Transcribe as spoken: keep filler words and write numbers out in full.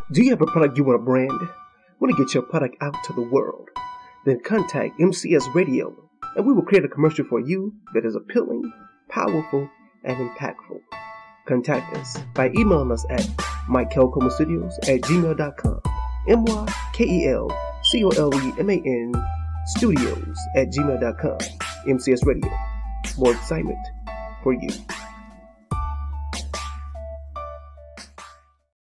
Do you have a product you want to brand? Want to get your product out to the world? Then contact M C S Radio, and we will create a commercial for you that is appealing, powerful, and impactful. Contact us by emailing us at mykelcomastudios at gmail dot com. M Y K E L C O L E M A N studios at gmail dot com. M C S Radio. More excitement for you.